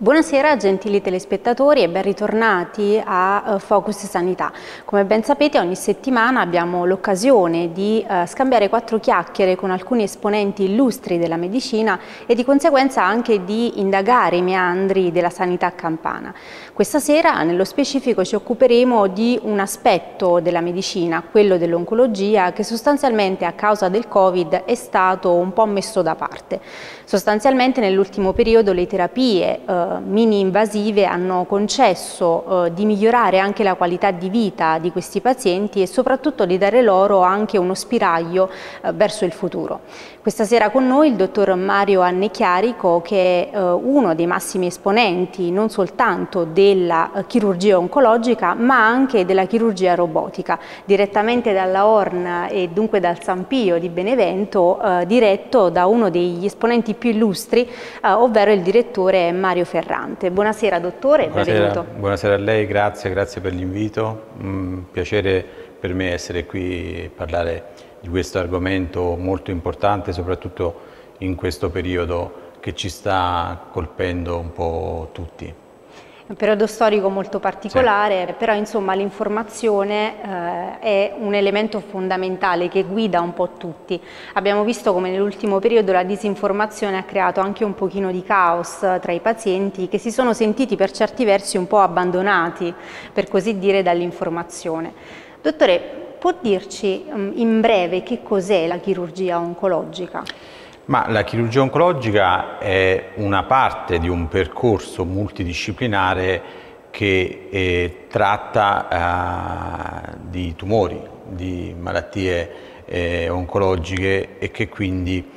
Buonasera gentili telespettatori e ben ritornati a Focus Sanità. Come ben sapete ogni settimana abbiamo l'occasione di scambiare 4 chiacchiere con alcuni esponenti illustri della medicina e di conseguenza anche di indagare i meandri della sanità campana. Questa sera nello specifico ci occuperemo di un aspetto della medicina, quello dell'oncologia, che sostanzialmente a causa del Covid è stato un po' messo da parte. Sostanzialmente nell'ultimo periodo le terapie mini-invasive hanno concesso di migliorare anche la qualità di vita di questi pazienti e soprattutto di dare loro anche uno spiraglio verso il futuro. Questa sera con noi il dottor Mario Annecchiarico, che è uno dei massimi esponenti non soltanto della chirurgia oncologica ma anche della chirurgia robotica, direttamente dalla Orn e dunque dal San Pio di Benevento, diretto da uno degli esponenti più illustri, ovvero il direttore Mario Ferrante. Buonasera dottore, benvenuto. Buonasera a lei, grazie per l'invito. Piacere per me essere qui e parlare di questo argomento molto importante, soprattutto in questo periodo che ci sta colpendo un po' tutti. Un periodo storico molto particolare, sì. Però insomma l'informazione è un elemento fondamentale che guida un po' tutti. Abbiamo visto come nell'ultimo periodo la disinformazione ha creato anche un pochino di caos tra i pazienti che si sono sentiti per certi versi un po' abbandonati, per così dire, dall'informazione. Dottore, può dirci in breve che cos'è la chirurgia oncologica? Ma la chirurgia oncologica è una parte di un percorso multidisciplinare che tratta di tumori, di malattie oncologiche e che quindi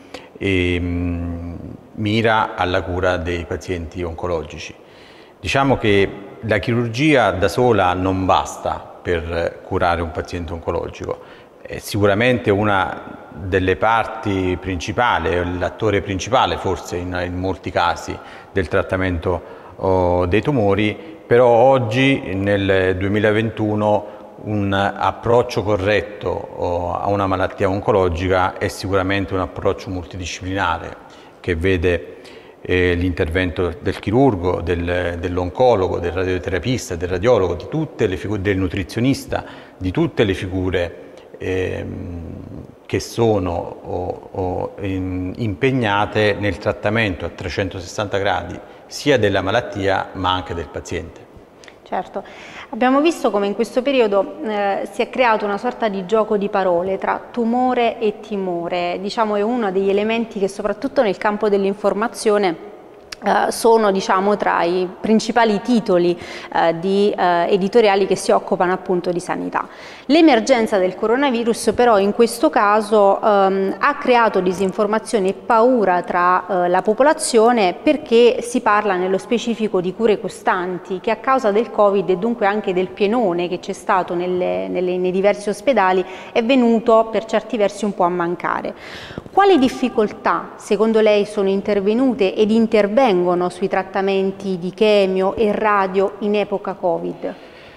mira alla cura dei pazienti oncologici. Diciamo che la chirurgia da sola non basta per curare un paziente oncologico. È sicuramente una delle parti principali, l'attore principale forse in molti casi del trattamento dei tumori, però oggi nel 2021 un approccio corretto a una malattia oncologica è sicuramente un approccio multidisciplinare che vede l'intervento del chirurgo, dell'oncologo, del radioterapista, del radiologo, di tutte le figure, del nutrizionista, di tutte le figure che sono impegnate nel trattamento a 360 gradi sia della malattia ma anche del paziente. Certo, abbiamo visto come in questo periodo si è creato una sorta di gioco di parole tra tumore e timore, diciamo è uno degli elementi che soprattutto nel campo dell'informazione sono tra i principali titoli editoriali che si occupano appunto di sanità. L'emergenza del coronavirus però in questo caso ha creato disinformazione e paura tra la popolazione, perché si parla nello specifico di cure costanti che a causa del Covid e dunque anche del pienone che c'è stato nei diversi ospedali è venuto per certi versi un po' a mancare. Quali difficoltà secondo lei sono intervenute ed intervengono sui trattamenti di chemio e radio in epoca Covid?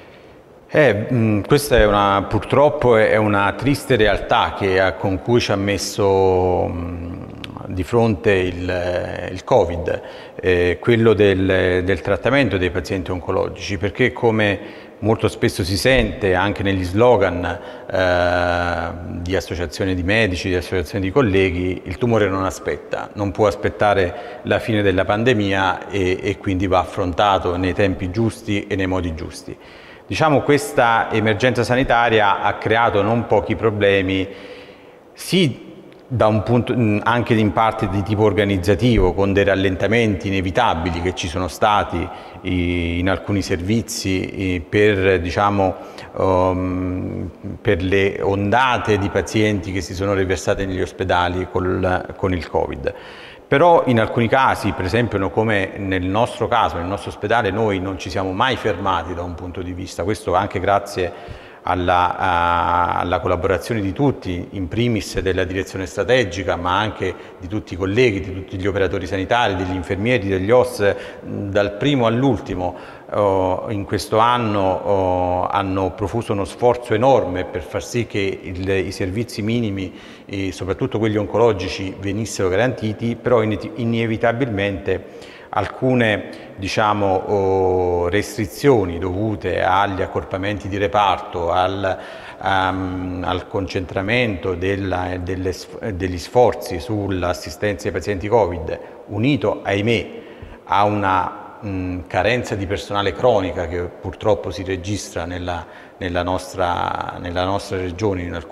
Questa purtroppo è una triste realtà con cui ci ha messo di fronte il Covid, quello del trattamento dei pazienti oncologici, perché come molto spesso si sente anche negli slogan di associazioni di medici, di associazioni di colleghi, il tumore non aspetta, non può aspettare la fine della pandemia e quindi va affrontato nei tempi giusti e nei modi giusti. Diciamo, questa emergenza sanitaria ha creato non pochi problemi, sì, da un punto anche in parte di tipo organizzativo, con dei rallentamenti inevitabili che ci sono stati in alcuni servizi per le ondate di pazienti che si sono riversate negli ospedali con il Covid. Però in alcuni casi, per esempio come nel nostro caso, nel nostro ospedale, noi non ci siamo mai fermati da un punto di vista, questo anche grazie alla collaborazione di tutti, in primis della direzione strategica, ma anche di tutti i colleghi, di tutti gli operatori sanitari, degli infermieri, degli OS, dal primo all'ultimo. In questo anno hanno profuso uno sforzo enorme per far sì che i servizi minimi, soprattutto quelli oncologici, venissero garantiti, però inevitabilmente alcune diciamo, restrizioni dovute agli accorpamenti di reparto, al concentramento degli sforzi sull'assistenza ai pazienti Covid, unito, ahimè, a una carenza di personale cronica che purtroppo si registra nella nostra regione, in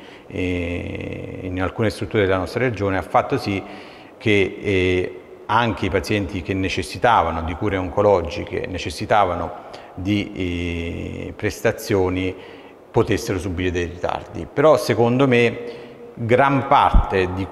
alcune strutture della nostra regione, ha fatto sì che anche i pazienti che necessitavano di cure oncologiche, necessitavano di prestazioni, potessero subire dei ritardi. Però secondo me gran parte di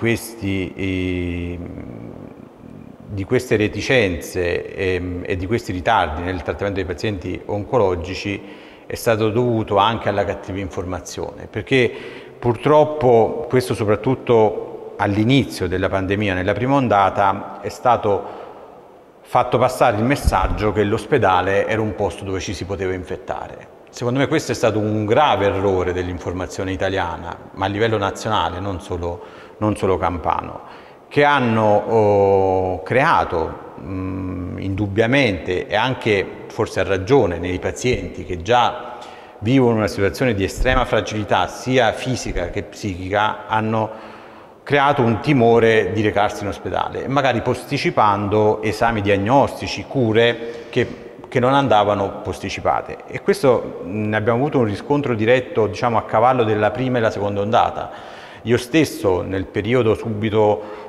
queste reticenze e di questi ritardi nel trattamento dei pazienti oncologici è stato dovuto anche alla cattiva informazione, perché purtroppo questo soprattutto all'inizio della pandemia, nella prima ondata, è stato fatto passare il messaggio che l'ospedale era un posto dove ci si poteva infettare. Secondo me questo è stato un grave errore dell'informazione italiana, ma a livello nazionale, non solo campano, che hanno creato indubbiamente, e anche forse a ragione, nei pazienti che già vivono una situazione di estrema fragilità sia fisica che psichica, hanno creato un timore di recarsi in ospedale, magari posticipando esami diagnostici, cure che non andavano posticipate. E questo ne abbiamo avuto un riscontro diretto, diciamo, a cavallo della prima e la seconda ondata. Io stesso, nel periodo subito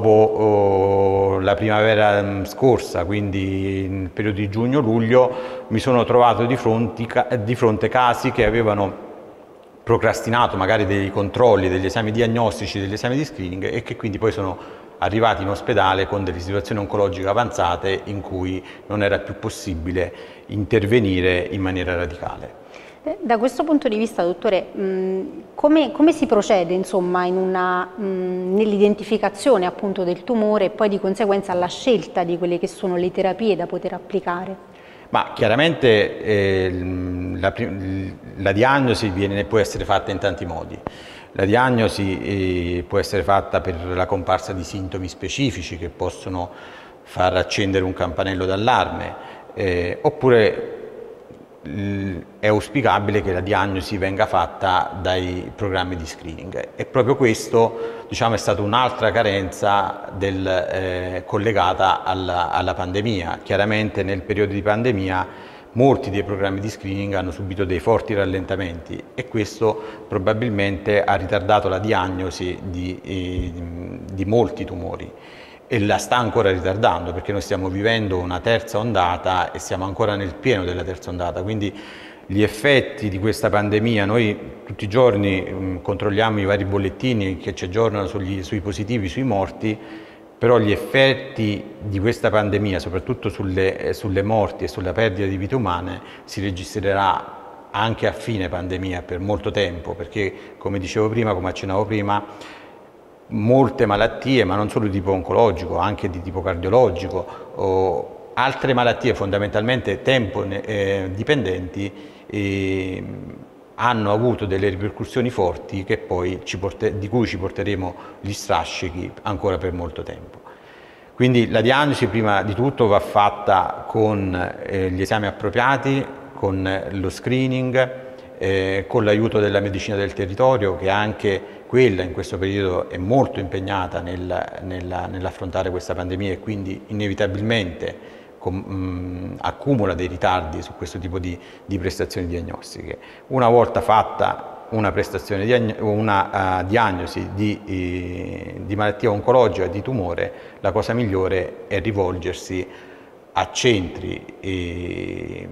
dopo la primavera scorsa, quindi nel periodo di giugno-luglio, mi sono trovato di fronte casi che avevano procrastinato magari dei controlli, degli esami diagnostici, degli esami di screening, e che quindi poi sono arrivati in ospedale con delle situazioni oncologiche avanzate in cui non era più possibile intervenire in maniera radicale. Da questo punto di vista, dottore, come si procede, insomma, nell'identificazione appunto del tumore e poi di conseguenza alla scelta di quelle che sono le terapie da poter applicare? Ma chiaramente la diagnosi può essere fatta in tanti modi. La diagnosi può essere fatta per la comparsa di sintomi specifici che possono far accendere un campanello d'allarme, oppure è auspicabile che la diagnosi venga fatta dai programmi di screening, e proprio questo, diciamo, è stata un'altra carenza collegata alla pandemia. Chiaramente nel periodo di pandemia molti dei programmi di screening hanno subito dei forti rallentamenti, e questo probabilmente ha ritardato la diagnosi di molti tumori, e la sta ancora ritardando, perché noi stiamo vivendo una terza ondata e siamo ancora nel pieno della terza ondata. Quindi gli effetti di questa pandemia, noi tutti i giorni controlliamo i vari bollettini che ci aggiornano sui positivi, sui morti, però gli effetti di questa pandemia, soprattutto sulle morti e sulla perdita di vite umane, si registrerà anche a fine pandemia per molto tempo, perché come dicevo prima, come accennavo prima, molte malattie, ma non solo di tipo oncologico, anche di tipo cardiologico o altre malattie fondamentalmente tempo dipendenti, hanno avuto delle ripercussioni forti che poi di cui ci porteremo gli strascichi ancora per molto tempo. Quindi la diagnosi prima di tutto va fatta con gli esami appropriati, con lo screening, con l'aiuto della medicina del territorio, che anche quella in questo periodo è molto impegnata nell'affrontare questa pandemia, e quindi inevitabilmente accumula dei ritardi su questo tipo di prestazioni diagnostiche. Una volta fatta una diagnosi di malattia oncologica, di tumore, la cosa migliore è rivolgersi a centri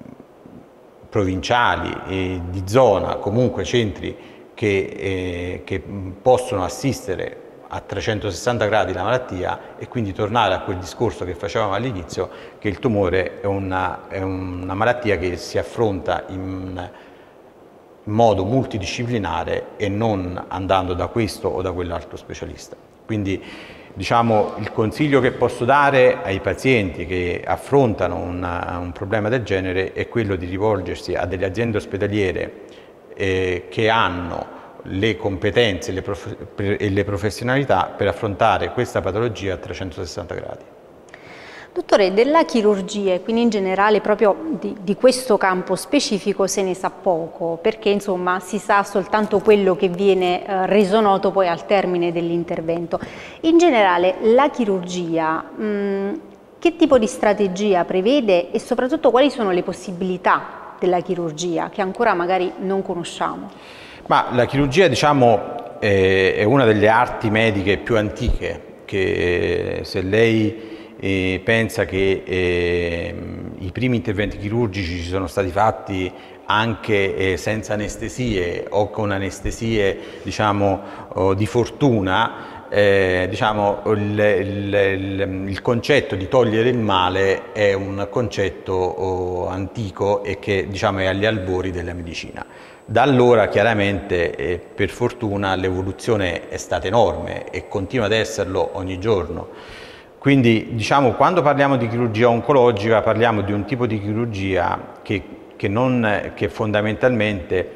provinciali di zona, comunque centri che possono assistere a 360 gradi la malattia, e quindi tornare a quel discorso che facevamo all'inizio, che il tumore è una malattia che si affronta in modo multidisciplinare e non andando da questo o da quell'altro specialista. Quindi, diciamo, il consiglio che posso dare ai pazienti che affrontano un problema del genere è quello di rivolgersi a delle aziende ospedaliere che hanno le competenze e le professionalità per affrontare questa patologia a 360 gradi. Dottore, della chirurgia e quindi in generale proprio di questo campo specifico se ne sa poco, perché insomma si sa soltanto quello che viene reso noto poi al termine dell'intervento. In generale la chirurgia che tipo di strategia prevede e soprattutto quali sono le possibilità della chirurgia che ancora magari non conosciamo? Ma la chirurgia, diciamo, è una delle arti mediche più antiche, che se lei pensa che i primi interventi chirurgici ci sono stati fatti anche senza anestesie o con anestesie, diciamo, di fortuna, diciamo, il concetto di togliere il male è un concetto antico e che, diciamo, è agli albori della medicina. Da allora chiaramente per fortuna l'evoluzione è stata enorme e continua ad esserlo ogni giorno. Quindi, diciamo, quando parliamo di chirurgia oncologica parliamo di un tipo di chirurgia che fondamentalmente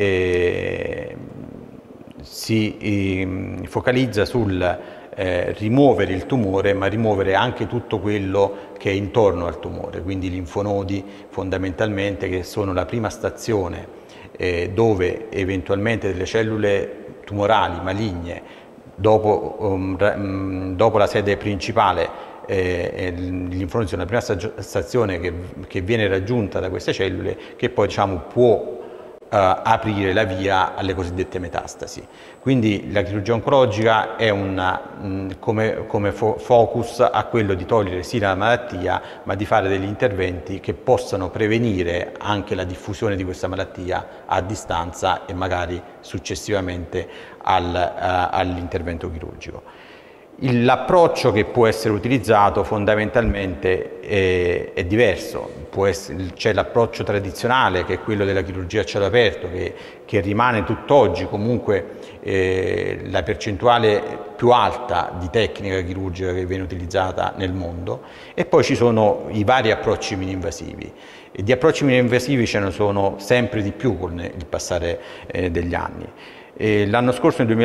si focalizza sul rimuovere il tumore, ma rimuovere anche tutto quello che è intorno al tumore, quindi i linfonodi fondamentalmente, che sono la prima stazione dove eventualmente delle cellule tumorali maligne dopo la sede principale, gli linfonodi sono la prima stazione che viene raggiunta da queste cellule, che poi, diciamo, può aprire la via alle cosiddette metastasi. Quindi la chirurgia oncologica è come focus a quello di togliere sì la malattia, ma di fare degli interventi che possano prevenire anche la diffusione di questa malattia a distanza e magari successivamente all'intervento chirurgico. L'approccio che può essere utilizzato fondamentalmente è diverso. C'è l'approccio tradizionale, che è quello della chirurgia a cielo aperto, che rimane tutt'oggi comunque la percentuale più alta di tecnica chirurgica che viene utilizzata nel mondo, e poi ci sono i vari approcci mini-invasivi. E di approcci mini-invasivi ce ne sono sempre di più con il passare degli anni. L'anno scorso, nel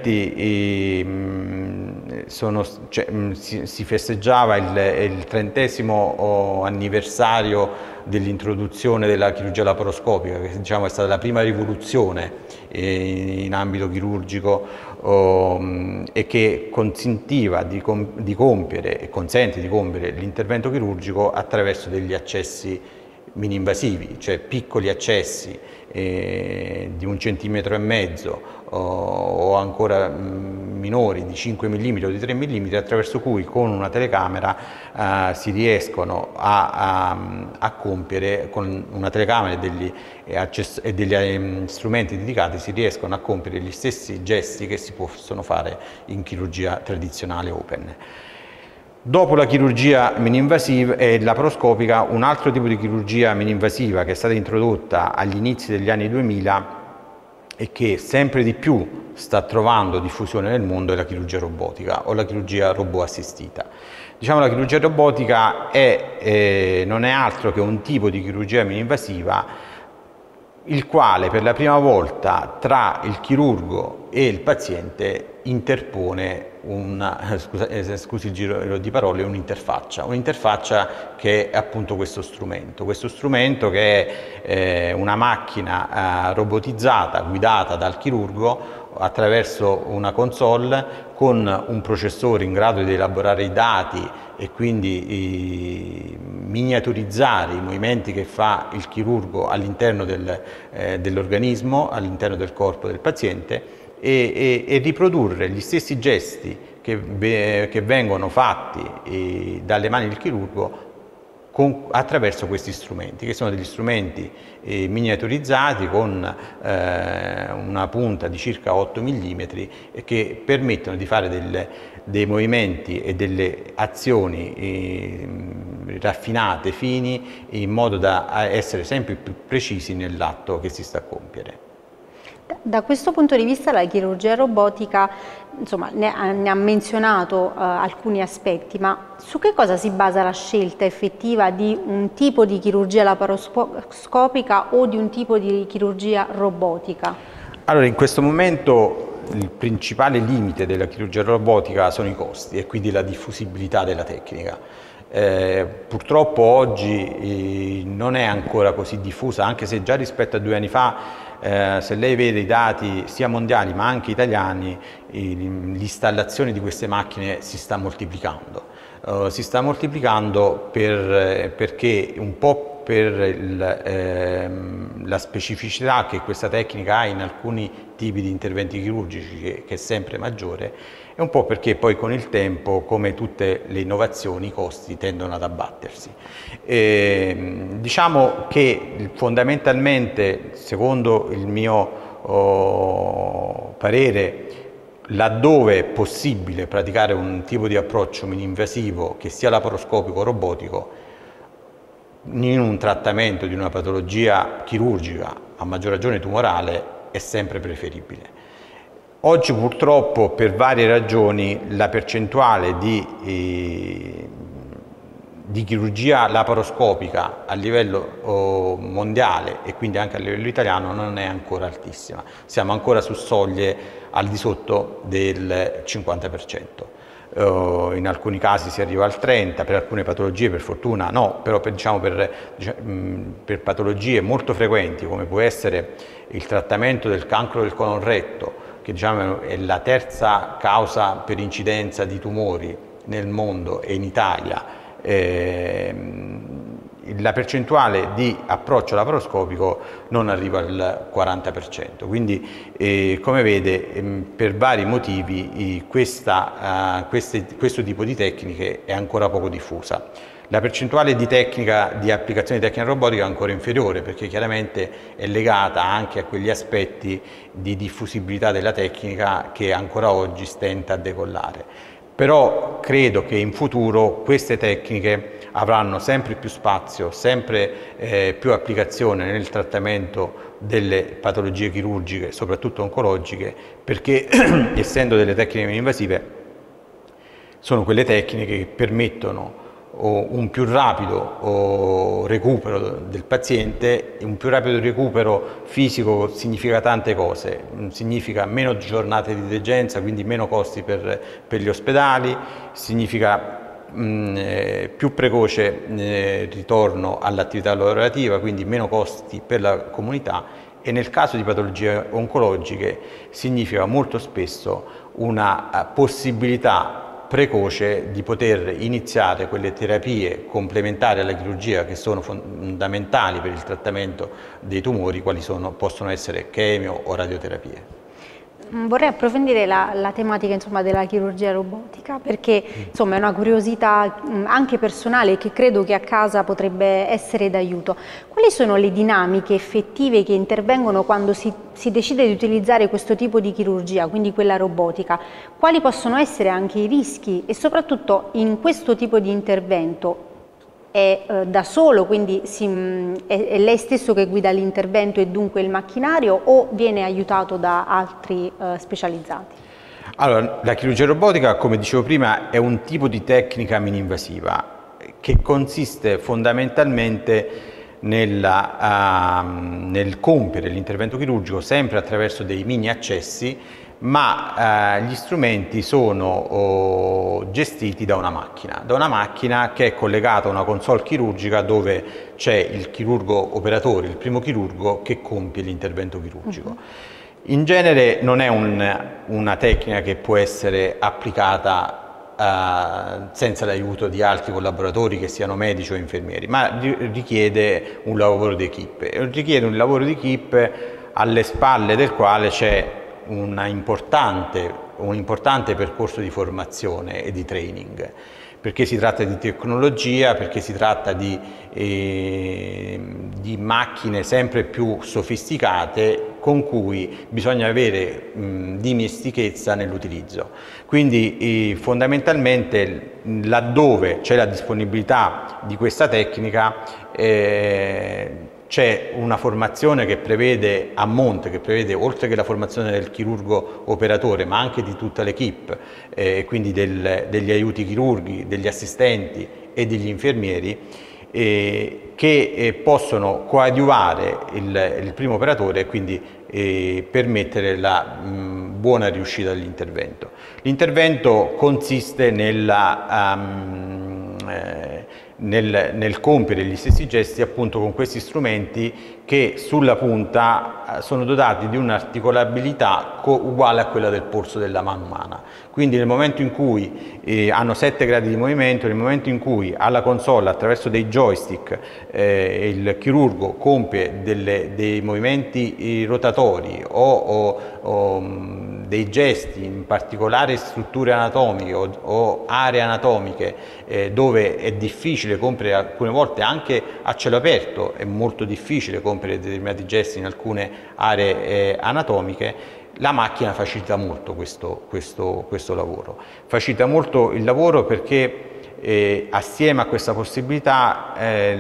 2020, si festeggiava il 30° anniversario dell'introduzione della chirurgia laparoscopica, che, diciamo, è stata la prima rivoluzione in ambito chirurgico e che consentiva di compiere e consente di compiere l'intervento chirurgico attraverso degli accessi mini-invasivi, cioè piccoli accessi di 1,5 centimetri o ancora minori di 5 mm o di 3 mm, attraverso cui con una telecamera si riescono a compiere, con una telecamera e degli strumenti dedicati, si riescono a compiere gli stessi gesti che si possono fare in chirurgia tradizionale open. Dopo la chirurgia mini-invasiva e laparoscopica, un altro tipo di chirurgia mini-invasiva che è stata introdotta agli inizi degli anni 2000 e che sempre di più sta trovando diffusione nel mondo è la chirurgia robotica o la chirurgia robot assistita. Diciamo, la chirurgia robotica non è altro che un tipo di chirurgia mini-invasiva il quale per la prima volta tra il chirurgo e il paziente interpone scusi il giro di parole, un'interfaccia che è appunto questo strumento che è una macchina robotizzata guidata dal chirurgo attraverso una console con un processore in grado di elaborare i dati e quindi miniaturizzare i movimenti che fa il chirurgo all'interno dell'organismo, all'interno del corpo del paziente, e riprodurre gli stessi gesti che vengono fatti dalle mani del chirurgo attraverso questi strumenti, che sono degli strumenti miniaturizzati con una punta di circa 8 mm e che permettono di fare dei movimenti e delle azioni raffinate, fini, in modo da essere sempre più precisi nell'atto che si sta a compiere. Da questo punto di vista la chirurgia robotica, insomma, ne ha menzionato alcuni aspetti, ma su che cosa si basa la scelta effettiva di un tipo di chirurgia laparoscopica o di un tipo di chirurgia robotica? Allora, in questo momento il principale limite della chirurgia robotica sono i costi e quindi la diffusibilità della tecnica. Purtroppo oggi non è ancora così diffusa, anche se già rispetto a 2 anni fa, se lei vede i dati sia mondiali ma anche italiani, l'installazione di queste macchine si sta moltiplicando. Si sta moltiplicando perché un po' per la specificità che questa tecnica ha in alcuni tipi di interventi chirurgici, che è sempre maggiore, e un po' perché poi con il tempo, come tutte le innovazioni, i costi tendono ad abbattersi. Diciamo che fondamentalmente, secondo il mio parere, laddove è possibile praticare un tipo di approccio mini-invasivo che sia laparoscopico o robotico, in un trattamento di una patologia chirurgica, a maggior ragione tumorale, è sempre preferibile. Oggi purtroppo per varie ragioni la percentuale di chirurgia laparoscopica a livello mondiale e quindi anche a livello italiano non è ancora altissima. Siamo ancora su soglie al di sotto del 50%. In alcuni casi si arriva al 30%, per alcune patologie per fortuna no, però per patologie molto frequenti come può essere il trattamento del cancro del colon retto, che diciamo è la terza causa per incidenza di tumori nel mondo e in Italia, la percentuale di approccio laparoscopico non arriva al 40%, quindi come vede per vari motivi questo tipo di tecniche è ancora poco diffusa. La percentuale di applicazione di tecnica robotica è ancora inferiore perché chiaramente è legata anche a quegli aspetti di diffusibilità della tecnica che ancora oggi stenta a decollare. Però credo che in futuro queste tecniche avranno sempre più spazio, sempre più applicazione nel trattamento delle patologie chirurgiche, soprattutto oncologiche, perché essendo delle tecniche mini-invasive sono quelle tecniche che permettono un più rapido recupero del paziente. Un più rapido recupero fisico significa tante cose, significa meno giornate di degenza, quindi meno costi per gli ospedali, significa più precoce ritorno all'attività lavorativa, quindi meno costi per la comunità, e nel caso di patologie oncologiche significa molto spesso una possibilità precoce di poter iniziare quelle terapie complementari alla chirurgia che sono fondamentali per il trattamento dei tumori, quali possono essere chemio o radioterapie. Vorrei approfondire la tematica della chirurgia robotica perché è una curiosità anche personale che credo che a casa potrebbe essere d'aiuto. Quali sono le dinamiche effettive che intervengono quando si decide di utilizzare questo tipo di chirurgia, quindi quella robotica? Quali possono essere anche i rischi e soprattutto in questo tipo di intervento è da solo, quindi è lei stesso che guida l'intervento e dunque il macchinario, o viene aiutato da altri specializzati? Allora, la chirurgia robotica, come dicevo prima, è un tipo di tecnica mini-invasiva che consiste fondamentalmente nel compiere l'intervento chirurgico sempre attraverso dei mini accessi, ma gli strumenti sono gestiti da una macchina che è collegata a una console chirurgica dove c'è il chirurgo operatore, il primo chirurgo che compie l'intervento chirurgico. In genere non è una tecnica che può essere applicata senza l'aiuto di altri collaboratori, che siano medici o infermieri, ma richiede un lavoro di equipe, alle spalle del quale c'è un importante percorso di formazione e di training, perché si tratta di tecnologia, perché si tratta di macchine sempre più sofisticate con cui bisogna avere dimestichezza nell'utilizzo. Quindi fondamentalmente laddove c'è la disponibilità di questa tecnica c'è una formazione che prevede a monte, che prevede oltre che la formazione del chirurgo operatore ma anche di tutta l'equipe, quindi degli aiuti chirurghi, degli assistenti e degli infermieri, che possono coadiuvare il primo operatore e quindi e permettere la buona riuscita dell'intervento. L'intervento consiste nel compiere gli stessi gesti appunto con questi strumenti che sulla punta sono dotati di un'articolabilità uguale a quella del polso della mano umana. Quindi nel momento in cui hanno 7 gradi di movimento, nel momento in cui alla console attraverso dei joystick il chirurgo compie dei movimenti rotatori o dei gesti, in particolare strutture anatomiche o aree anatomiche dove è difficile compiere alcune volte anche a cielo aperto, è molto difficile compiere determinati gesti in alcune aree anatomiche, la macchina facilita molto questo lavoro. Facilita molto il lavoro perché assieme a questa possibilità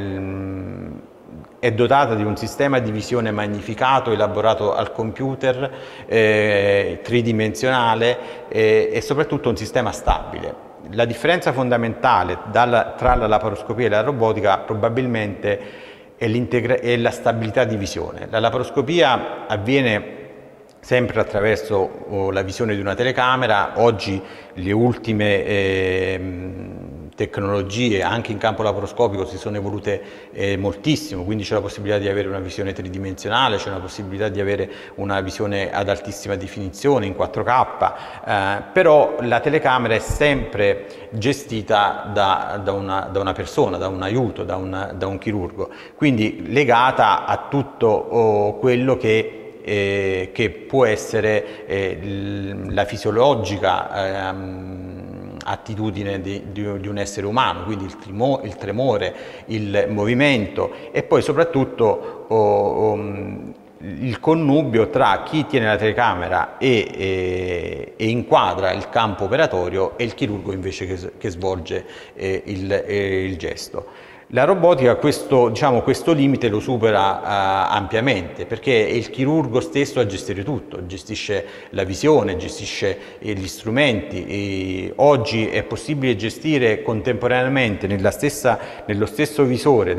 è dotata di un sistema di visione magnificato, elaborato al computer, tridimensionale e soprattutto un sistema stabile. La differenza fondamentale tra la laparoscopia e la robotica probabilmente è la stabilità di visione. La laparoscopia avviene sempre attraverso la visione di una telecamera. Oggi le ultime tecnologie anche in campo laparoscopico si sono evolute moltissimo, quindi c'è la possibilità di avere una visione tridimensionale, c'è la possibilità di avere una visione ad altissima definizione in 4K, però la telecamera è sempre gestita da una persona, da un aiuto, da un chirurgo, quindi legata a tutto quello che può essere la fisiologica attitudine di un essere umano, quindi il tremore, il movimento e poi soprattutto il connubio tra chi tiene la telecamera e inquadra il campo operatorio e il chirurgo invece che svolge il gesto. La robotica questo limite lo supera ampiamente, perché è il chirurgo stesso a gestire tutto, gestisce la visione, gestisce gli strumenti. Oggi è possibile gestire contemporaneamente nello stesso visore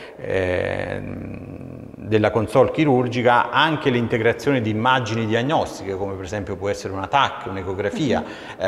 della console chirurgica anche l'integrazione di immagini diagnostiche, come per esempio può essere una TAC, un'ecografia,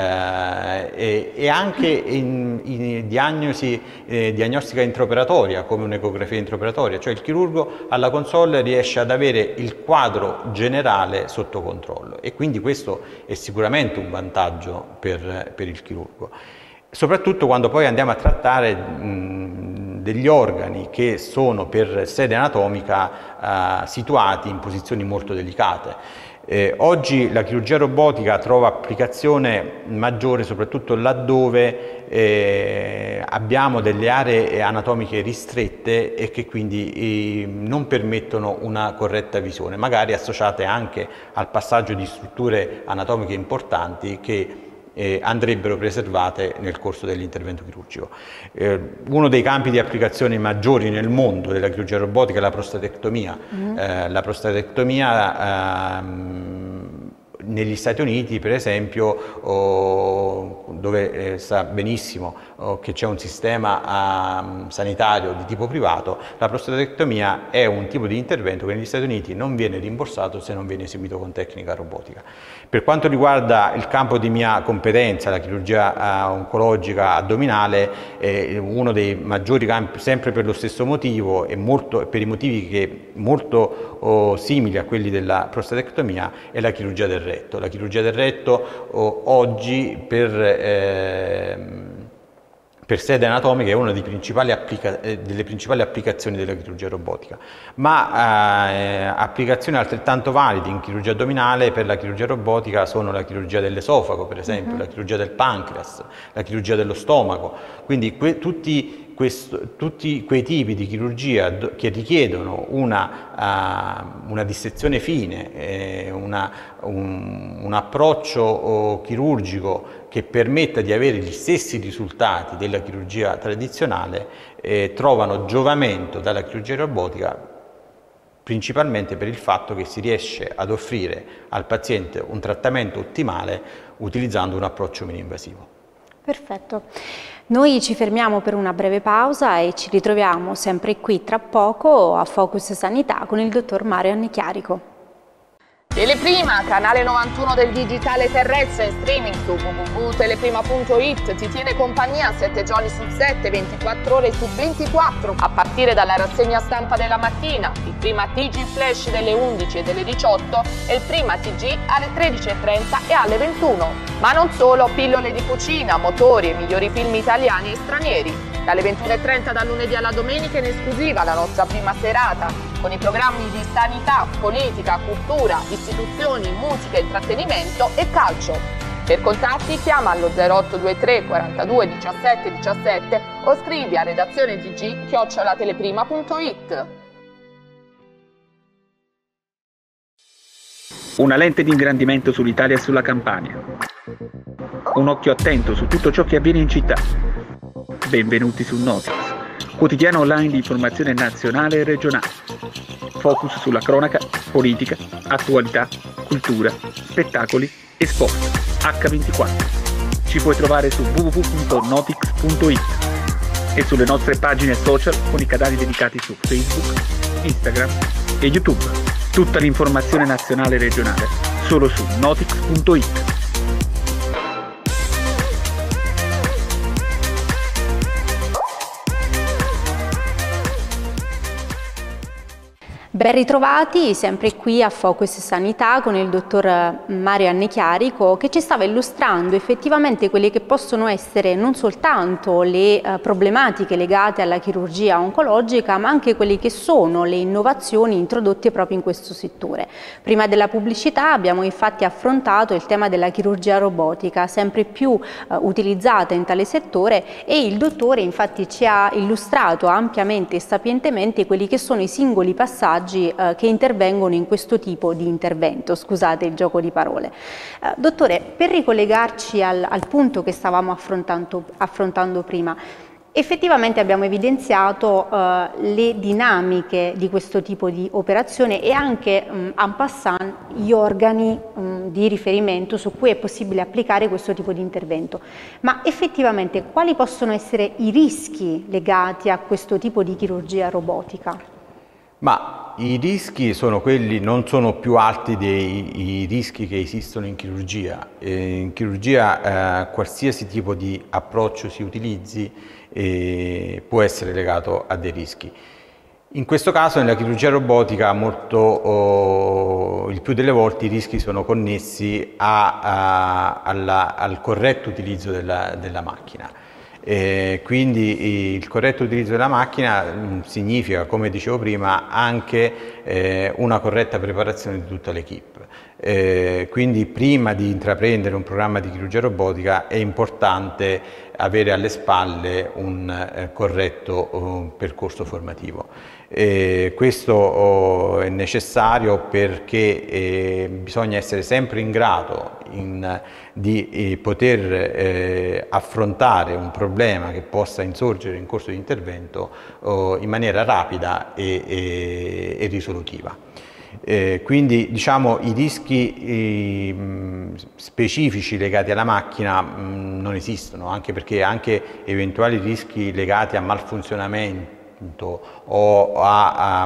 e anche in diagnostica intraoperatoria, come un'ecografia intraoperatoria, cioè il chirurgo alla console riesce ad avere il quadro generale sotto controllo e quindi questo è sicuramente un vantaggio per il chirurgo. Soprattutto quando poi andiamo a trattare degli organi che sono per sede anatomica situati in posizioni molto delicate. Oggi la chirurgia robotica trova applicazione maggiore soprattutto laddove abbiamo delle aree anatomiche ristrette e che quindi non permettono una corretta visione, magari associate anche al passaggio di strutture anatomiche importanti che andrebbero preservate nel corso dell'intervento chirurgico. Uno dei campi di applicazione maggiori nel mondo della chirurgia robotica è la prostatectomia. La prostatectomia negli Stati Uniti, per esempio, dove sa benissimo che c'è un sistema sanitario di tipo privato, la prostatectomia è un tipo di intervento che negli Stati Uniti non viene rimborsato se non viene eseguito con tecnica robotica. Per quanto riguarda il campo di mia competenza, la chirurgia oncologica addominale, uno dei maggiori campi, sempre per lo stesso motivo e per i motivi che molto simili a quelli della prostatectomia, è la chirurgia del retto. La chirurgia del retto oggi per sede anatomica è una delle principali applicazioni della chirurgia robotica, ma applicazioni altrettanto valide in chirurgia addominale per la chirurgia robotica sono la chirurgia dell'esofago, per esempio, la chirurgia del pancreas, la chirurgia dello stomaco, quindi tutti quei tipi di chirurgia che richiedono una dissezione fine, un approccio chirurgico che permetta di avere gli stessi risultati della chirurgia tradizionale, trovano giovamento dalla chirurgia robotica principalmente per il fatto che si riesce ad offrire al paziente un trattamento ottimale utilizzando un approccio meno invasivo. Perfetto. Noi ci fermiamo per una breve pausa e ci ritroviamo sempre qui tra poco a Focus Sanità con il dottor Mario Annechiarico. Teleprima, canale 91 del digitale terrestre in streaming su www.teleprima.it, ti tiene compagnia 7 giorni su 7, 24 ore su 24, a partire dalla rassegna stampa della mattina, il prima TG Flash delle 11 e delle 18 e il prima TG alle 13.30 e alle 21. Ma non solo, pillole di cucina, motori e migliori film italiani e stranieri. Dalle 21.30 dal lunedì alla domenica in esclusiva la nostra prima serata, con i programmi di sanità, politica, cultura, istituzioni, musica, intrattenimento e calcio. Per contatti chiama allo 0823 42 17 17 o scrivi a redazione dg@teleprima.it. Una lente di ingrandimento sull'Italia e sulla Campania. Un occhio attento su tutto ciò che avviene in città. Benvenuti su Notix, quotidiano online di informazione nazionale e regionale. Focus sulla cronaca, politica, attualità, cultura, spettacoli e sport. H24. Ci puoi trovare su www.notix.it e sulle nostre pagine social con i canali dedicati su Facebook, Instagram e YouTube. Tutta l'informazione nazionale e regionale solo su notix.it. Ben ritrovati sempre qui a Focus Sanità con il dottor Mario Annechiarico, che ci stava illustrando effettivamente quelle che possono essere non soltanto le problematiche legate alla chirurgia oncologica, ma anche quelle che sono le innovazioni introdotte proprio in questo settore. Prima della pubblicità abbiamo infatti affrontato il tema della chirurgia robotica, sempre più utilizzata in tale settore, e il dottore infatti ci ha illustrato ampiamente e sapientemente quelli che sono i singoli passaggi che intervengono in questo tipo di intervento. Scusate il gioco di parole. Dottore, per ricollegarci al punto che stavamo affrontando prima, effettivamente abbiamo evidenziato le dinamiche di questo tipo di operazione e anche en passant gli organi di riferimento su cui è possibile applicare questo tipo di intervento. Ma effettivamente quali possono essere i rischi legati a questo tipo di chirurgia robotica? Ma i rischi sono quelli, non sono più alti dei rischi che esistono in chirurgia. In chirurgia qualsiasi tipo di approccio si utilizzi può essere legato a dei rischi. In questo caso, nella chirurgia robotica, il più delle volte i rischi sono connessi al corretto utilizzo della macchina. Quindi il corretto utilizzo della macchina significa, come dicevo prima, anche una corretta preparazione di tutta l'equipe. Quindi prima di intraprendere un programma di chirurgia robotica è importante avere alle spalle un corretto percorso formativo. Questo è necessario perché bisogna essere sempre in grado di poter affrontare un problema che possa insorgere in corso di intervento in maniera rapida e risolutiva. Quindi diciamo i rischi specifici legati alla macchina non esistono, anche perché anche eventuali rischi legati a malfunzionamento o a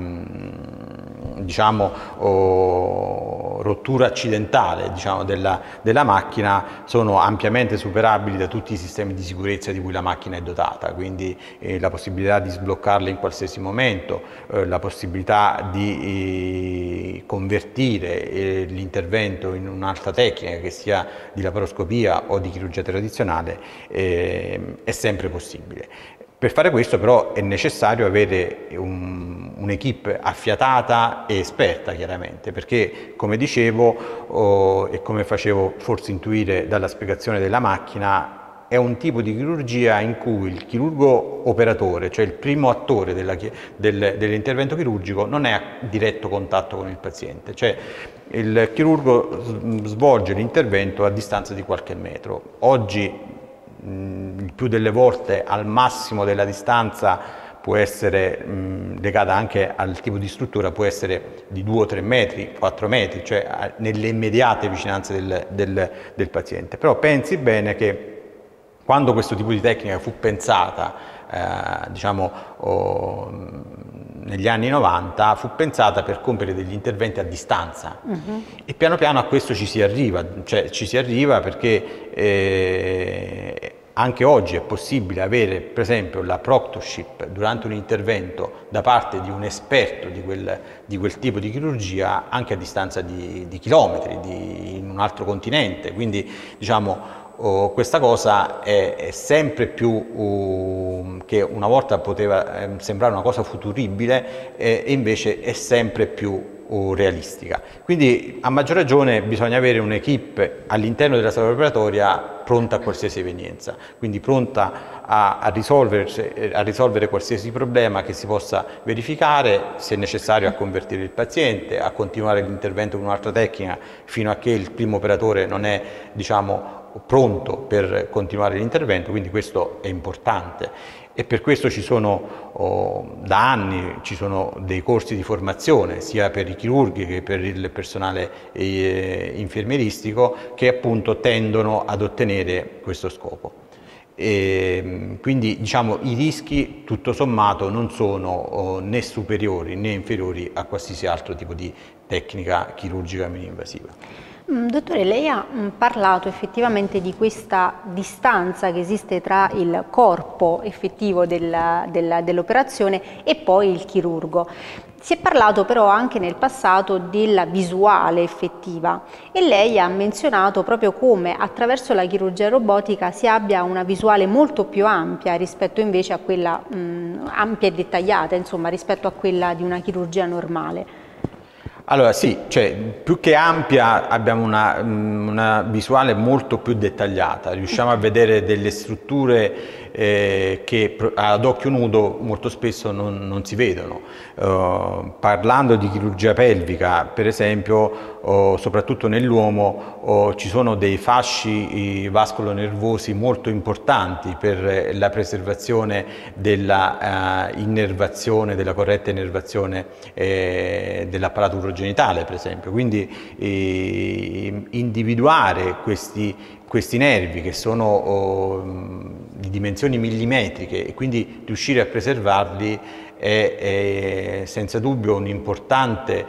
rottura accidentale della macchina sono ampiamente superabili da tutti i sistemi di sicurezza di cui la macchina è dotata, quindi la possibilità di sbloccarla in qualsiasi momento, la possibilità di convertire l'intervento in un'altra tecnica, che sia di laparoscopia o di chirurgia tradizionale, è sempre possibile. Per fare questo però è necessario avere un'equipe affiatata e esperta, chiaramente, perché, come dicevo e come facevo forse intuire dalla spiegazione della macchina, è un tipo di chirurgia in cui il chirurgo operatore, cioè il primo attore dell'intervento chirurgico, non è a diretto contatto con il paziente, cioè il chirurgo svolge l'intervento a distanza di qualche metro. Oggi il più delle volte al massimo della distanza può essere legata anche al tipo di struttura, può essere di 2 o 3 metri, 4 metri, cioè nelle immediate vicinanze del paziente. Però pensi bene che quando questo tipo di tecnica fu pensata negli anni 90 fu pensata per compiere degli interventi a distanza e piano piano a questo ci si arriva, perché anche oggi è possibile avere per esempio la proctorship durante un intervento da parte di un esperto di quel tipo di chirurgia anche a distanza di chilometri, in un altro continente, quindi diciamo questa cosa è sempre più, che una volta poteva sembrare una cosa futuribile, e invece è sempre più realistica. Quindi a maggior ragione bisogna avere un'equipe all'interno della sala operatoria pronta a qualsiasi evenienza, quindi pronta a risolvere qualsiasi problema che si possa verificare, se necessario a convertire il paziente, a continuare l'intervento con un'altra tecnica fino a che il primo operatore non è, diciamo, pronto per continuare l'intervento, quindi questo è importante. E per questo ci sono da anni dei corsi di formazione sia per i chirurghi che per il personale infermieristico che appunto tendono ad ottenere questo scopo. Quindi diciamo i rischi tutto sommato non sono né superiori né inferiori a qualsiasi altro tipo di tecnica chirurgica minoinvasiva. Dottore, lei ha parlato effettivamente di questa distanza che esiste tra il corpo effettivo dell'operazione e poi il chirurgo. Si è parlato però anche nel passato della visuale effettiva e lei ha menzionato proprio come attraverso la chirurgia robotica si abbia una visuale molto più ampia rispetto invece a quella ampia e dettagliata, insomma, rispetto a quella di una chirurgia normale. Allora sì, cioè, più che ampia abbiamo una visuale molto più dettagliata, riusciamo a vedere delle strutture che ad occhio nudo molto spesso non si vedono. Parlando di chirurgia pelvica, per esempio, soprattutto nell'uomo, ci sono dei fasci vascolo-nervosi molto importanti per la preservazione della innervazione, della corretta innervazione dell'apparato urogenitale, per esempio. Quindi individuare questi nervi che sono di dimensioni millimetriche e quindi riuscire a preservarli è senza dubbio un importante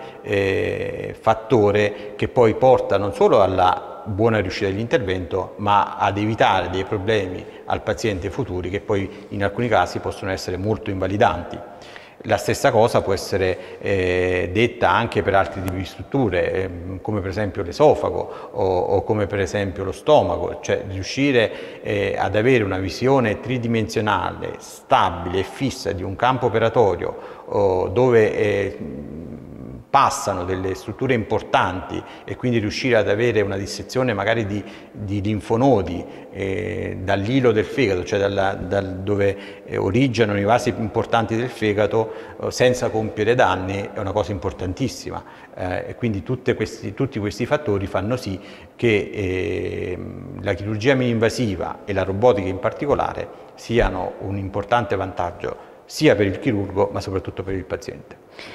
fattore che poi porta non solo alla buona riuscita dell'intervento ma ad evitare dei problemi al paziente futuri che poi in alcuni casi possono essere molto invalidanti. La stessa cosa può essere detta anche per altri tipi di strutture, come per esempio l'esofago o come per esempio lo stomaco, cioè riuscire ad avere una visione tridimensionale, stabile e fissa di un campo operatorio dove passano delle strutture importanti e quindi riuscire ad avere una dissezione magari di linfonodi dall'ilo del fegato, cioè dove originano i vasi importanti del fegato senza compiere danni, è una cosa importantissima. E quindi tutti questi fattori fanno sì che la chirurgia minoinvasiva e la robotica in particolare siano un importante vantaggio sia per il chirurgo ma soprattutto per il paziente.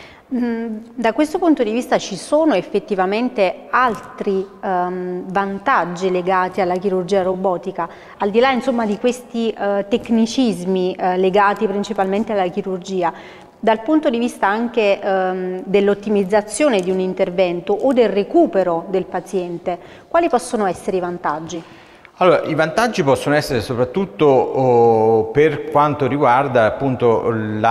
Da questo punto di vista ci sono effettivamente altri vantaggi legati alla chirurgia robotica, al di là insomma di questi tecnicismi legati principalmente alla chirurgia, dal punto di vista anche dell'ottimizzazione di un intervento o del recupero del paziente, quali possono essere i vantaggi? Allora, i vantaggi possono essere soprattutto per quanto riguarda appunto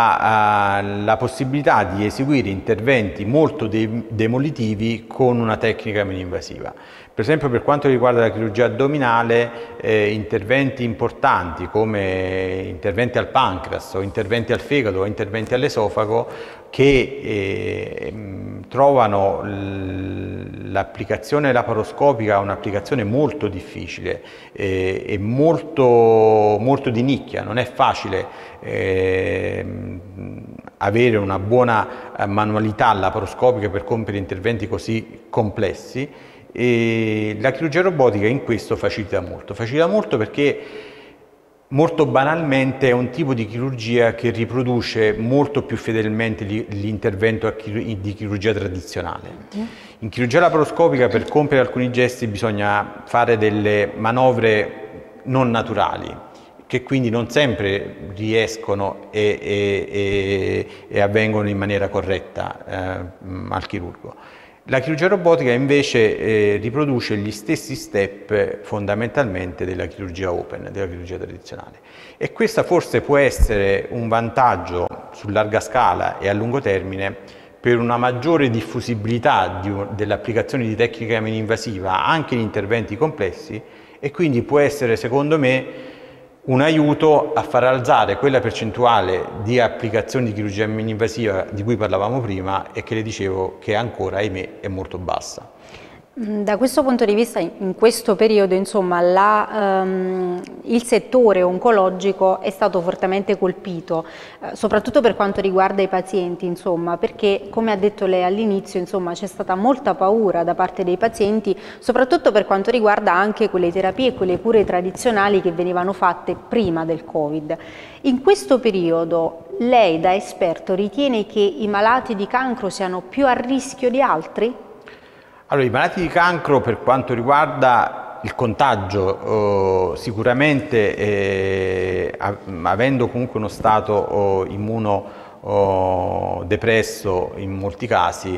la possibilità di eseguire interventi molto demolitivi con una tecnica minoinvasiva. Per esempio per quanto riguarda la chirurgia addominale, interventi importanti come interventi al pancreas o interventi al fegato o interventi all'esofago che trovano l'applicazione laparoscopica un'applicazione molto difficile e molto di nicchia. Non è facile avere una buona manualità laparoscopica per compiere interventi così complessi e la chirurgia robotica in questo facilita molto perché molto banalmente è un tipo di chirurgia che riproduce molto più fedelmente l'intervento di chirurgia tradizionale. In chirurgia laparoscopica per compiere alcuni gesti bisogna fare delle manovre non naturali, che quindi non sempre riescono e avvengono in maniera corretta al chirurgo. La chirurgia robotica invece riproduce gli stessi step fondamentalmente della chirurgia open, della chirurgia tradizionale, e questa forse può essere un vantaggio su larga scala e a lungo termine per una maggiore diffusibilità dell'applicazione di tecnica mini-invasiva anche in interventi complessi, e quindi può essere, secondo me, un aiuto a far alzare quella percentuale di applicazioni di chirurgia mini-invasiva di cui parlavamo prima e che le dicevo che ancora, ahimè, è molto bassa. Da questo punto di vista, in questo periodo, insomma, il settore oncologico è stato fortemente colpito, soprattutto per quanto riguarda i pazienti, insomma, perché, come ha detto lei all'inizio, insomma, c'è stata molta paura da parte dei pazienti, soprattutto per quanto riguarda anche quelle terapie e quelle cure tradizionali che venivano fatte prima del Covid. In questo periodo, lei da esperto ritiene che i malati di cancro siano più a rischio di altri? Allora, i malati di cancro, per quanto riguarda il contagio, sicuramente avendo comunque uno stato immunodepresso in molti casi,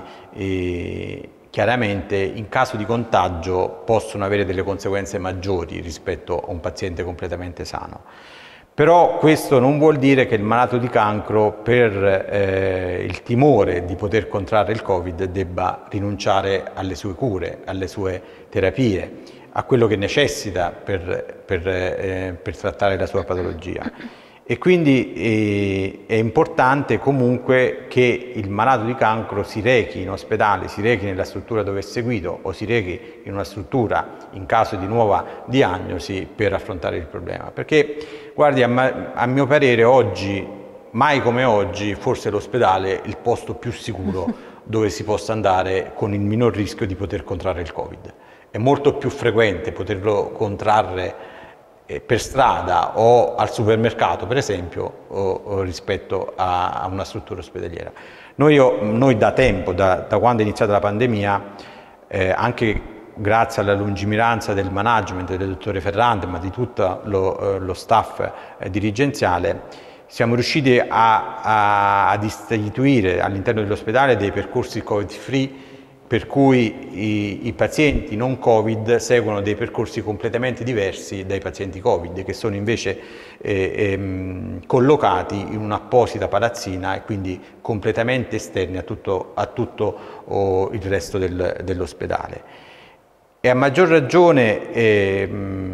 chiaramente in caso di contagio possono avere delle conseguenze maggiori rispetto a un paziente completamente sano. Però questo non vuol dire che il malato di cancro, per il timore di poter contrarre il Covid, debba rinunciare alle sue cure, alle sue terapie, a quello che necessita per trattare la sua patologia. E quindi è importante comunque che il malato di cancro si rechi in ospedale, si rechi nella struttura dove è seguito o si rechi in una struttura in caso di nuova diagnosi per affrontare il problema. Perché, guardi, a mio parere oggi, mai come oggi, forse l'ospedale è il posto più sicuro dove si possa andare con il minor rischio di poter contrarre il Covid. È molto più frequente poterlo contrarre per strada o al supermercato, per esempio, rispetto a una struttura ospedaliera. Noi da tempo, da quando è iniziata la pandemia, anche grazie alla lungimiranza del management del dottore Ferrante, ma di tutto lo staff dirigenziale, siamo riusciti ad istituire all'interno dell'ospedale dei percorsi Covid-free, per cui i pazienti non Covid seguono dei percorsi completamente diversi dai pazienti Covid, che sono invece collocati in un'apposita palazzina e quindi completamente esterni a tutto il resto dell'ospedale. E a maggior ragione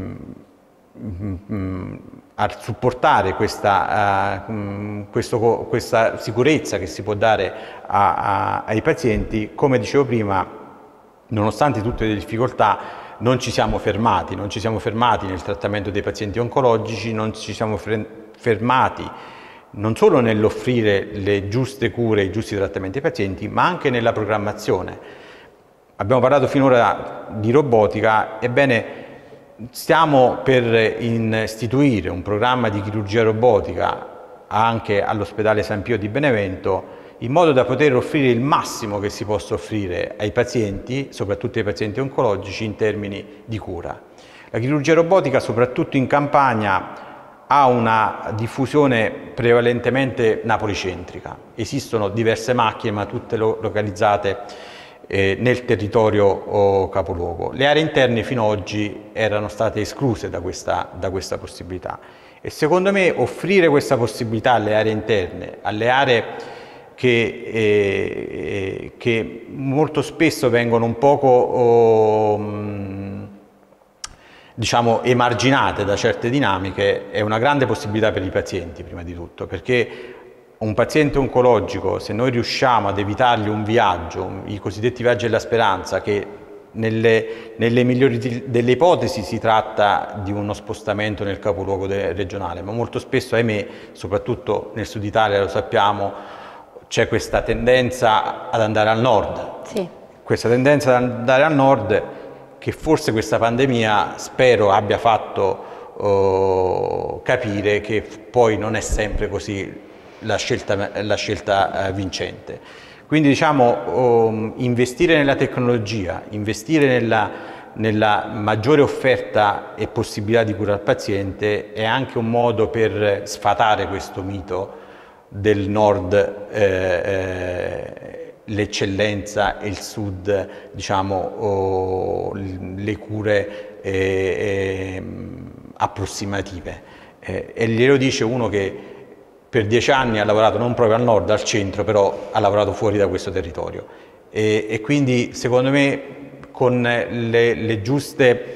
a supportare questa sicurezza che si può dare ai pazienti, come dicevo prima, nonostante tutte le difficoltà, non ci siamo fermati nel trattamento dei pazienti oncologici, non ci siamo fermati non solo nell'offrire le giuste cure, i giusti trattamenti ai pazienti, ma anche nella programmazione. Abbiamo parlato finora di robotica, ebbene, stiamo per istituire un programma di chirurgia robotica anche all'ospedale San Pio di Benevento, in modo da poter offrire il massimo che si possa offrire ai pazienti, soprattutto ai pazienti oncologici, in termini di cura. La chirurgia robotica, soprattutto in Campania, ha una diffusione prevalentemente napolicentrica. Esistono diverse macchine, ma tutte localizzate nel territorio capoluogo. Le aree interne fino ad oggi erano state escluse da questa possibilità, e secondo me offrire questa possibilità alle aree interne, alle aree che molto spesso vengono un poco diciamo emarginate da certe dinamiche, è una grande possibilità per i pazienti, prima di tutto, perché un paziente oncologico, se noi riusciamo ad evitargli un viaggio, i cosiddetti viaggi della speranza, che nelle migliori delle ipotesi si tratta di uno spostamento nel capoluogo regionale, ma molto spesso, ahimè, soprattutto nel sud Italia, lo sappiamo, c'è questa tendenza ad andare al nord. Sì. Questa tendenza ad andare al nord, che forse questa pandemia, spero, abbia fatto capire che poi non è sempre così la scelta vincente. Quindi, diciamo, investire nella tecnologia, investire nella maggiore offerta e possibilità di cura al paziente, è anche un modo per sfatare questo mito del nord, l'eccellenza, e il sud, diciamo, le cure approssimative. E glielo dice uno che per 10 anni ha lavorato non proprio al nord, al centro, però ha lavorato fuori da questo territorio. E quindi secondo me con le giuste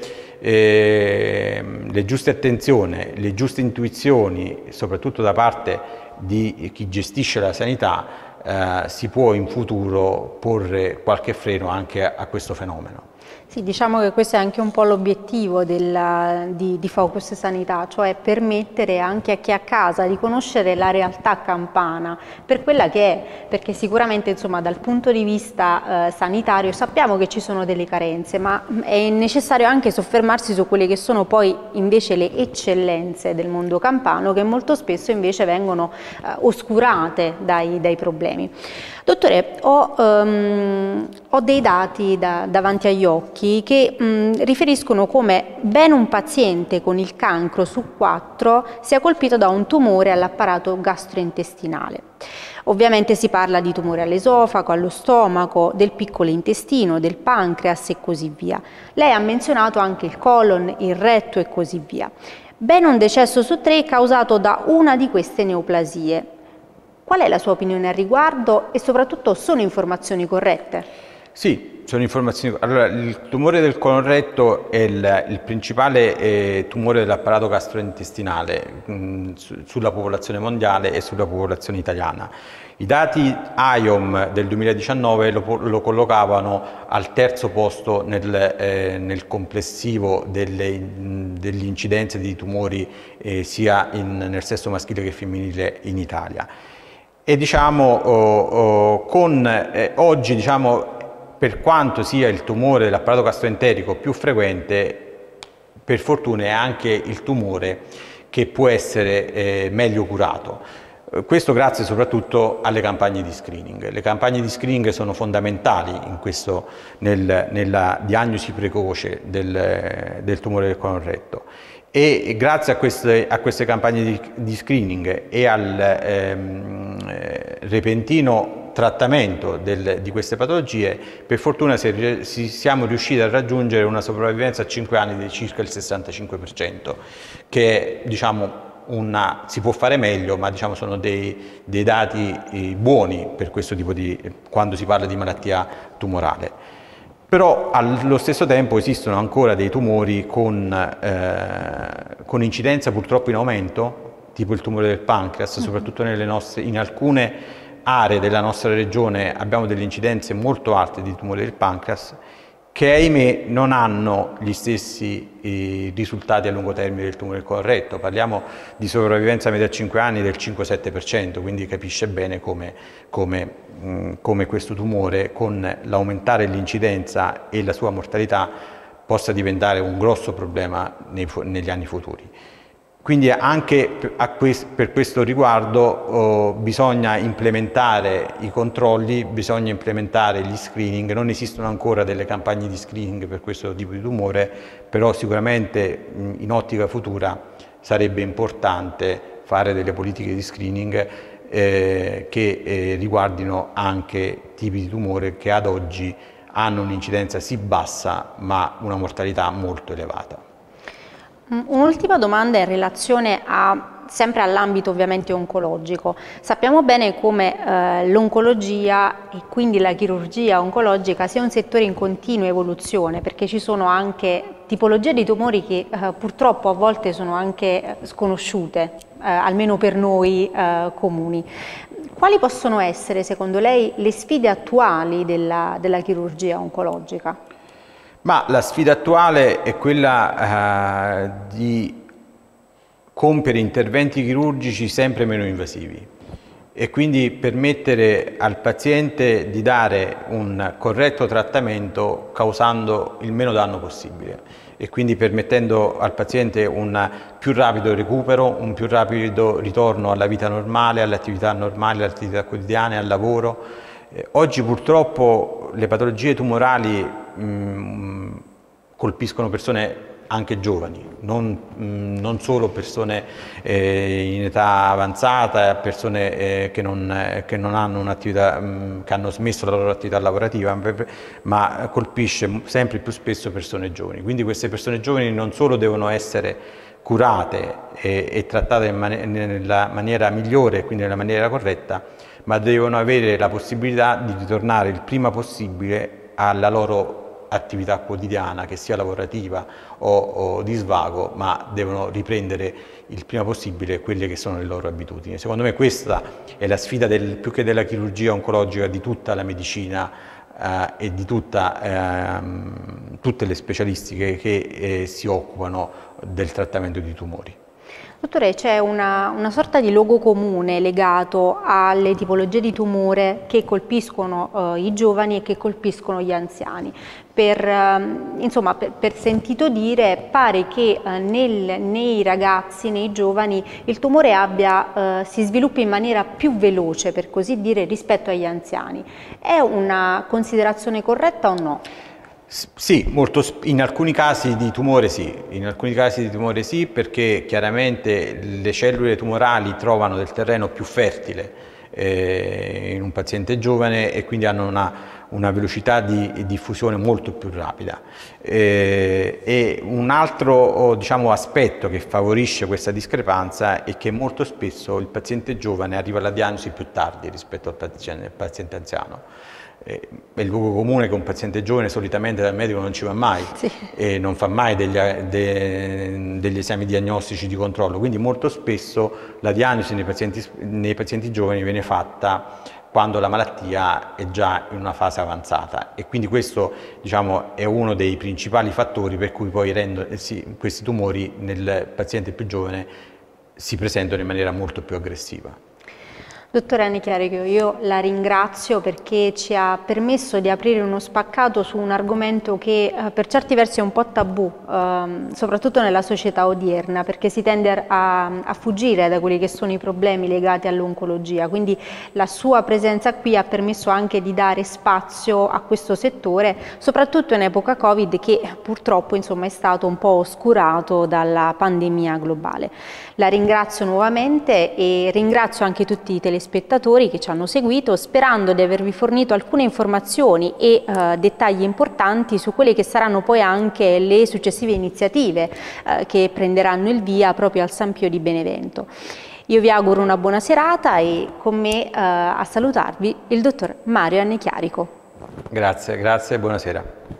attenzioni, le giuste intuizioni, soprattutto da parte di chi gestisce la sanità, si può in futuro porre qualche freno anche a questo fenomeno. Sì, diciamo che questo è anche un po' l'obiettivo di Focus Sanità, cioè permettere anche a chi è a casa di conoscere la realtà campana per quella che è, perché sicuramente insomma dal punto di vista sanitario sappiamo che ci sono delle carenze, ma è necessario anche soffermarsi su quelle che sono poi invece le eccellenze del mondo campano, che molto spesso invece vengono oscurate dai problemi. Dottore, ho dei dati davanti agli occhi che riferiscono come ben un paziente con il cancro su 4 sia colpito da un tumore all'apparato gastrointestinale. Ovviamente si parla di tumore all'esofago, allo stomaco, del piccolo intestino, del pancreas e così via. Lei ha menzionato anche il colon, il retto e così via. Ben un decesso su 3 è causato da una di queste neoplasie. Qual è la sua opinione al riguardo e soprattutto sono informazioni corrette? Sì, sono informazioni. Allora, il tumore del colon retto è il principale tumore dell'apparato gastrointestinale sulla popolazione mondiale e sulla popolazione italiana. I dati IOM del 2019 lo collocavano al 3° posto nel complessivo delle incidenze di tumori sia nel sesso maschile che femminile in Italia. E diciamo, oggi, diciamo, per quanto sia il tumore dell'apparato gastroenterico più frequente, per fortuna è anche il tumore che può essere meglio curato. Questo grazie soprattutto alle campagne di screening. Le campagne di screening sono fondamentali nella diagnosi precoce del tumore del colon retto. E grazie a queste campagne di screening e al repentino trattamento di queste patologie, per fortuna siamo riusciti a raggiungere una sopravvivenza a 5 anni di circa il 65%, che diciamo si può fare meglio, ma diciamo sono dei dati buoni per questo tipo quando si parla di malattia tumorale. Però allo stesso tempo esistono ancora dei tumori con incidenza purtroppo in aumento, tipo il tumore del pancreas, soprattutto in alcune aree della nostra regione abbiamo delle incidenze molto alte di tumore del pancreas, che ahimè non hanno gli stessi risultati a lungo termine del tumore del colon retto. Parliamo di sopravvivenza media a 5 anni del 5-7%, quindi capisce bene come questo tumore, con l'aumentare l'incidenza e la sua mortalità, possa diventare un grosso problema negli anni futuri. Quindi anche per questo riguardo bisogna implementare i controlli, bisogna implementare gli screening. Non esistono ancora delle campagne di screening per questo tipo di tumore, però sicuramente in ottica futura sarebbe importante fare delle politiche di screening che riguardino anche tipi di tumore che ad oggi hanno un'incidenza sì bassa ma una mortalità molto elevata. Un'ultima domanda in relazione sempre all'ambito ovviamente oncologico. Sappiamo bene come l'oncologia e quindi la chirurgia oncologica sia un settore in continua evoluzione, perché ci sono anche tipologie di tumori che purtroppo a volte sono anche sconosciute, almeno per noi comuni. Quali possono essere secondo lei le sfide attuali della chirurgia oncologica? Ma la sfida attuale è quella di compiere interventi chirurgici sempre meno invasivi e quindi permettere al paziente di dare un corretto trattamento causando il meno danno possibile e quindi permettendo al paziente un più rapido recupero, un più rapido ritorno alla vita normale, alle attività normali, alle attività quotidiane, al lavoro. Oggi purtroppo le patologie tumorali colpiscono persone anche giovani, non solo persone in età avanzata, persone che non hanno un'attività, che hanno smesso la loro attività lavorativa, ma colpisce sempre più spesso persone giovani. Quindi queste persone giovani non solo devono essere curate e trattate nella maniera migliore, quindi nella maniera corretta, ma devono avere la possibilità di ritornare il prima possibile alla loro attività quotidiana, che sia lavorativa o di svago, ma devono riprendere il prima possibile quelle che sono le loro abitudini. Secondo me questa è la sfida più che della chirurgia oncologica, di tutta la medicina e di tutte le specialistiche che si occupano del trattamento di tumori. Dottore, c'è una sorta di luogo comune legato alle tipologie di tumore che colpiscono i giovani e che colpiscono gli anziani. Insomma, per sentito dire, pare che nei ragazzi, nei giovani, il tumore si sviluppi in maniera più veloce, per così dire, rispetto agli anziani. È una considerazione corretta o no? Sì, in alcuni casi di tumore sì, perché chiaramente le cellule tumorali trovano del terreno più fertile in un paziente giovane e quindi hanno una velocità di diffusione molto più rapida. E un altro, diciamo, aspetto che favorisce questa discrepanza è che molto spesso il paziente giovane arriva alla diagnosi più tardi rispetto al paziente anziano. È il luogo comune che un paziente giovane solitamente dal medico non ci va mai, sì, e non fa mai degli esami diagnostici di controllo, quindi molto spesso la diagnosi nei pazienti giovani viene fatta quando la malattia è già in una fase avanzata, e quindi questo, diciamo, è uno dei principali fattori per cui poi questi tumori nel paziente più giovane si presentano in maniera molto più aggressiva. Dottore Anni Chiarico, io la ringrazio perché ci ha permesso di aprire uno spaccato su un argomento che per certi versi è un po' tabù, soprattutto nella società odierna, perché si tende a fuggire da quelli che sono i problemi legati all'oncologia. Quindi la sua presenza qui ha permesso anche di dare spazio a questo settore, soprattutto in epoca Covid, che purtroppo, insomma, è stato un po' oscurato dalla pandemia globale. La ringrazio nuovamente e ringrazio anche tutti i telespettatori che ci hanno seguito, sperando di avervi fornito alcune informazioni e dettagli importanti su quelle che saranno poi anche le successive iniziative che prenderanno il via proprio al San Pio di Benevento. Io vi auguro una buona serata e con me a salutarvi il dottor Mario Anni Chiarico. Grazie, buonasera.